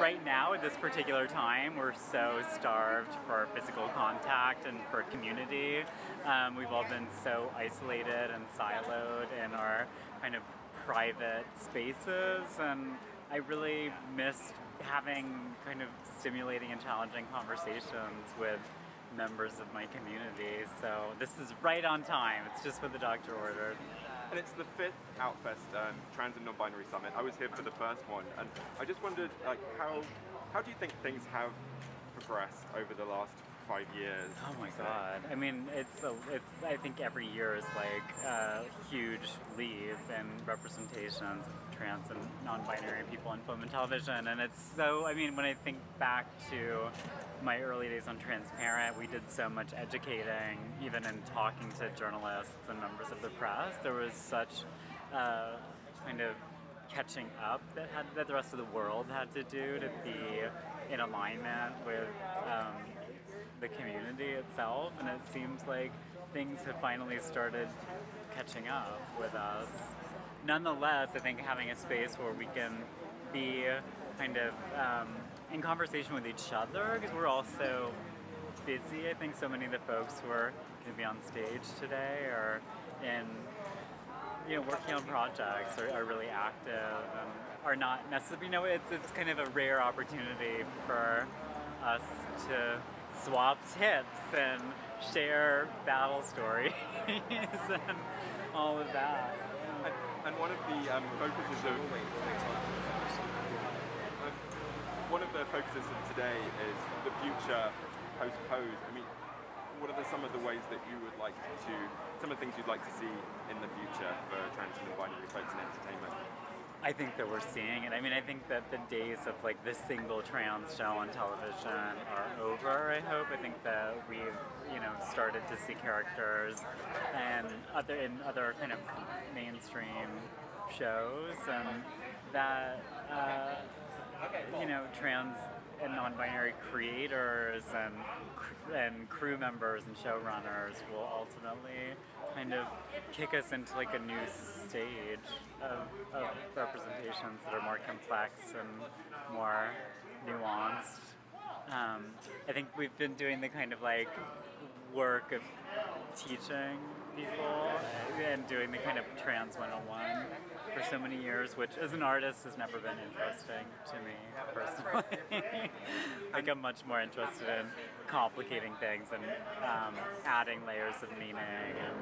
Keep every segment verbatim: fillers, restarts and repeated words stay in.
right now, at this particular time, we're so starved for physical contact and for community. Um, we've all been so isolated and siloed in our kind of private spaces, and I really missed having kind of stimulating and challenging conversations with members of my community. So this is right on time. It's just what the doctor ordered. And it's the fifth Outfest um, Trans and Non-Binary Summit. I was here for the first one, and I just wondered, like, how how do you think things have progressed over the last five years? Oh my God! I mean, it's a, it's. I think every year is like a huge leap in representations of trans and non-binary people in film and television, and it's so. I mean, when I think back to my early days on Transparent, we did so much educating, even in talking to journalists and members of the press. There was such uh, kind of catching up that had that the rest of the world had to do to be in alignment with um, the community itself, and it seems like things have finally started catching up with us. Nonetheless, I think having a space where we can be kind of um, in conversation with each other, because we're all so busy. I think so many of the folks who are going to be on stage today are in, you know, working on projects, are, are really active, and are not necessarily, you know, it's, it's kind of a rare opportunity for us to swap tips and share battle stories and all of that. And, and one of the um, focuses of One of the focuses of today is the future post-pose. I mean, what are the, some of the ways that you would like to, some of the things you'd like to see in the future for trans and non-binary folks in entertainment? I think that we're seeing it. I mean, I think that the days of like the single trans show on television are over, I hope. I think that we've, you know, started to see characters and other in other kind of mainstream shows, and that uh, you know, trans and non-binary creators and and crew members and showrunners will ultimately kind of kick us into like a new stage of, of representations that are more complex and more nuanced. Um, I think we've been doing the kind of like work of teaching people and doing the kind of trans one oh one for so many years, which as an artist has never been interesting to me personally. Like, I'm much more interested in complicating things and um, adding layers of meaning, and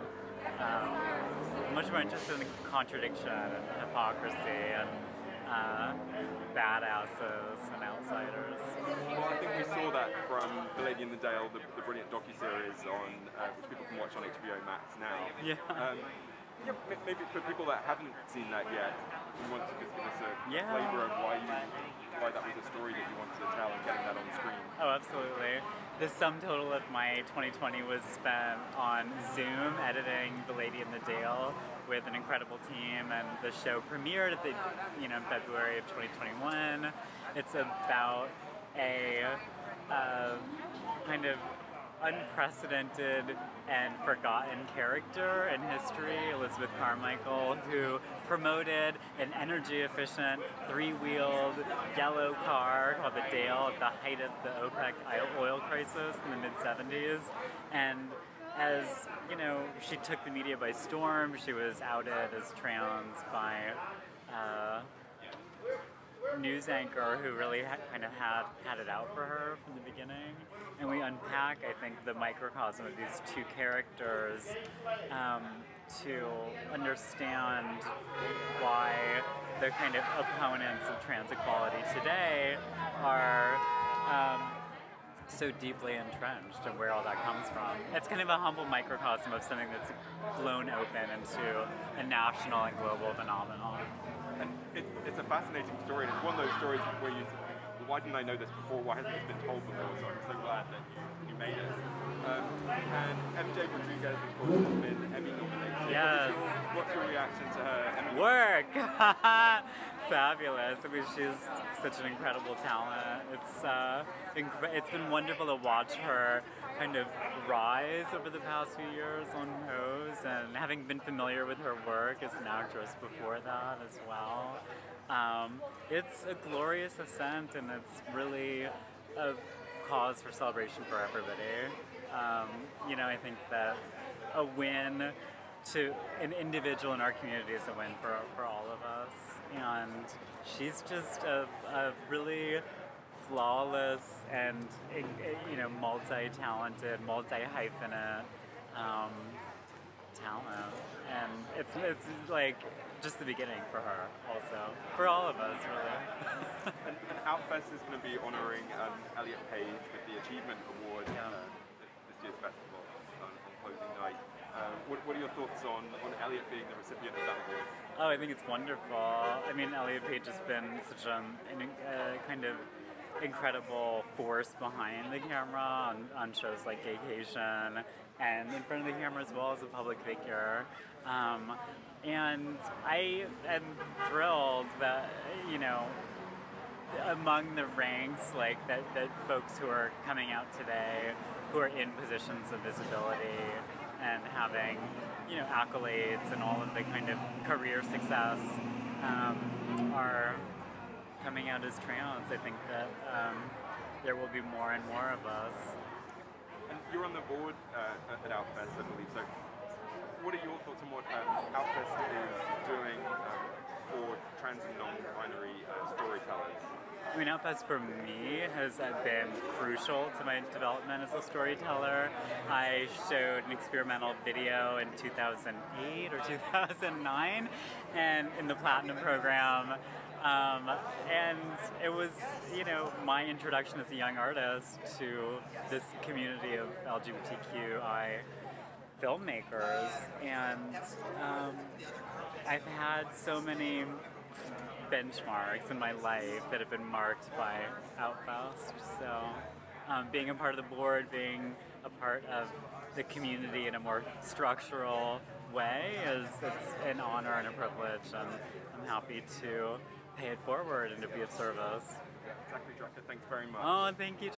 um, much more interested in contradiction and hypocrisy and uh, badasses and outsiders. Well, I think we saw that from The Lady in the Dale, the, the brilliant docu-series on uh, which people can watch on H B O Max now. Yeah. Um, yeah, maybe for people that haven't seen that yet, you want to just give us a yeah. flavour of why you, why that was a story that you wanted to tell and getting that on screen. Oh, absolutely. The sum total of my twenty twenty was spent on Zoom editing The Lady in the Dale with an incredible team, and the show premiered at the, you know, in February of twenty twenty-one. It's about a uh, kind of unprecedented and forgotten character in history, Elizabeth Carmichael, who promoted an energy-efficient, three-wheeled yellow car called the Dale at the height of the OPEC oil crisis in the mid seventies. And as, you know, she took the media by storm, she was outed as trans by uh, news anchor who really ha- kind of had had it out for her from the beginning. And we unpack, I think, the microcosm of these two characters um, to understand why the kind of opponents of trans equality today are um, so deeply entrenched, and where all that comes from. It's kind of a humble microcosm of something that's blown open into a national and global phenomenon. And it, it's a fascinating story, and it's one of those stories where you think, well, why didn't I know this before? Why hasn't this been told before? So I'm so glad that you, you made it. Um, and M J Rodriguez, of course, has been Emmy nominated. Yes. What's your, what's your reaction to her Emmy? Work! fabulous. I mean, she's such an incredible talent. It's uh, incre- it's been wonderful to watch her kind of rise over the past few years on Pose, and having been familiar with her work as an actress before that as well. Um, it's a glorious ascent, and it's really a cause for celebration for everybody. Um, you know, I think that a win to an individual in our community is a win for, for all of us. And she's just a, a really flawless and, you know, multi-talented, multi-hyphenate um, talent. And it's, it's like just the beginning for her also, for all of us really. and, and Outfest is going to be honouring um, Elliot Page with the Achievement Award Yeah. uh, this year's festival on, on closing night. Uh, what, what are your thoughts on, on Elliot being the recipient of that award? Oh, I think it's wonderful. I mean, Elliot Page has been such a, an uh, kind of incredible force behind the camera on, on shows like Gaycation and in front of the camera as well as a public figure. Um, and I am thrilled that, you know, among the ranks, like that, that folks who are coming out today, who are in positions of visibility and having, you know, accolades and all of the kind of career success um, are coming out as trans. I think that um, there will be more and more of us. And you're on the board uh, at Outfest, I believe. So, what are your thoughts on what um, Outfest is doing um, for trans and non-binary uh, storytellers? I mean, Outfest for me has been crucial to my development as a storyteller. I showed an experimental video in two thousand eight or two thousand nine, and in the Platinum program. Um, and it was, you know, my introduction as a young artist to this community of L G B T Q I filmmakers. And um, I've had so many benchmarks in my life that have been marked by Outfest. So um, being a part of the board, being a part of the community in a more structural way is it's an honor and a privilege, and I'm happy to pay it forward and to be of service. Zackary Drucker, thanks very much. Oh, thank you.